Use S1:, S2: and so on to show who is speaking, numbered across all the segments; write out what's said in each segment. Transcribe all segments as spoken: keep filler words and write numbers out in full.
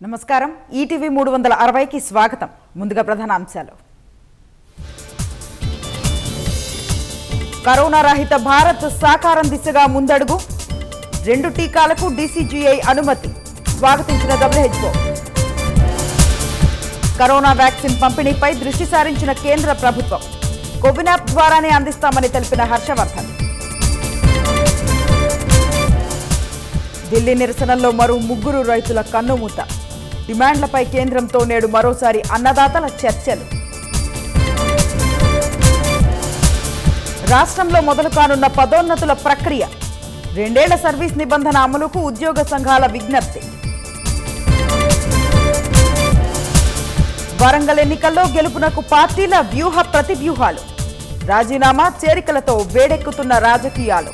S1: నమస్కారం ఈటీవీ మూడు వందల అరవై కి స్వాగతం. ముందుగా ప్రధాన అంశాలు. కరోనా రహిత భారత్ సాకారం దిశగా ముందడుగు. రెండు టీకాలకు డీసీజీఐ అనుమతి స్వాగతించిన డబ్ల్యూహెచ్ఓ. కరోనా వ్యాక్సిన్ పంపిణీపై దృష్టి సారించిన కేంద్ర ప్రభుత్వం. కోవిన్ యాప్ ద్వారానే అందిస్తామని తెలిపిన హర్షవర్ధన్. ఢిల్లీ నిరసనల్లో మరో ముగ్గురు రైతుల కన్నుమూత. డిమాండ్లపై కేంద్రంతో నేడు మరోసారి అన్నదాతల చర్చలు. రాష్ట్రంలో మొదలు కానున్న పదోన్నతుల ప్రక్రియ. రెండేళ్ల సర్వీస్ నిబంధన అమలుకు ఉద్యోగ సంఘాల విజ్ఞప్తి. వరంగల్ ఎన్నికల్లో గెలుపునకు పార్టీల వ్యూహ ప్రతివ్యూహాలు. రాజీనామా చేరికలతో వేడెక్కుతున్న రాజకీయాలు.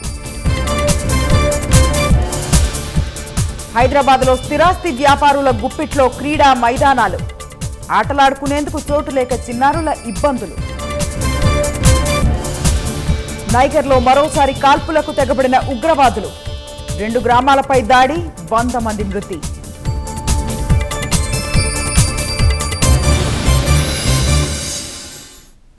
S1: హైదరాబాద్లో స్థిరాస్తి వ్యాపారుల గుప్పిట్లో క్రీడా మైదానాలు. ఆటలాడుకునేందుకు చోటు లేక చిన్నారుల ఇబ్బందులు. నైగర్లో మరోసారి కాల్పులకు తెగబడిన ఉగ్రవాదులు. రెండు గ్రామాలపై దాడి, వంద మంది మృతి.